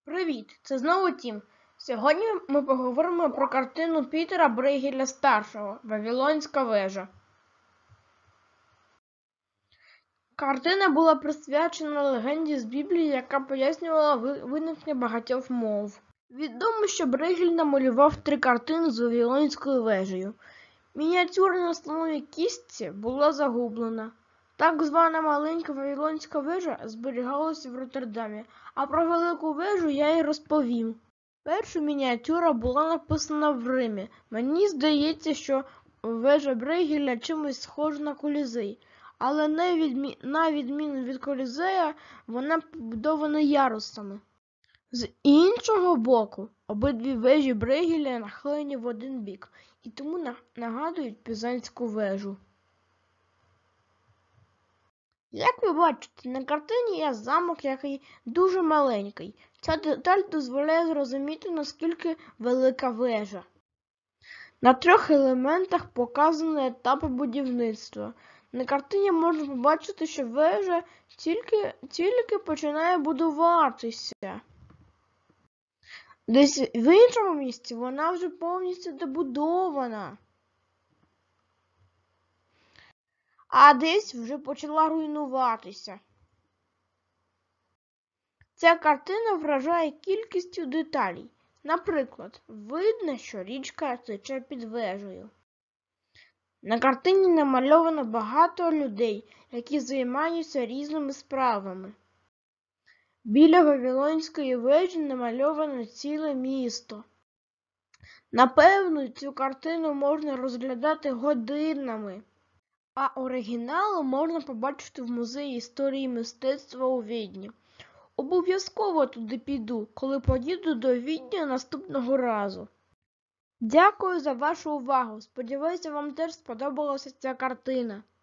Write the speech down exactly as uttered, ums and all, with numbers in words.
Привіт, це знову Тім. Сьогодні ми поговоримо про картину Пітера Брейгеля старшого «Вавилонська вежа». Картина була присвячена легенді з Біблії, яка пояснювала виникнення багатьох мов. Відомо, що Брейгель намалював три картини з Вавилонською вежею. Мініатюра на слоновій кістці була загублена. Так звана маленька Вавилонська вежа зберігалася в Роттердамі, а про велику вежу я й розповім. Перша мініатюра була написана в Римі. Мені здається, що вежа Брейгеля чимось схожа на Колізей, але на, відмі... на відміну від Колізея вона побудована ярусами. З іншого боку, обидві вежі Брейгеля нахилені в один бік і тому нагадують Пізанську вежу. Як ви бачите, на картині є замок, який дуже маленький. Ця деталь дозволяє зрозуміти, наскільки велика вежа. На трьох елементах показані етапи будівництва. На картині можна побачити, що вежа тільки, тільки починає будуватися. Десь в іншому місці вона вже повністю добудована. А десь вже почала руйнуватися. Ця картина вражає кількістю деталей. Наприклад, видно, що річка тече під вежею. На картині намальовано багато людей, які займаються різними справами. Біля Вавилонської вежі намальовано ціле місто. Напевно, цю картину можна розглядати годинами. А оригінал можна побачити в Музеї історії мистецтва у Відні. Обов'язково туди піду, коли поїду до Відня наступного разу. Дякую за вашу увагу. Сподіваюся, вам теж сподобалася ця картина.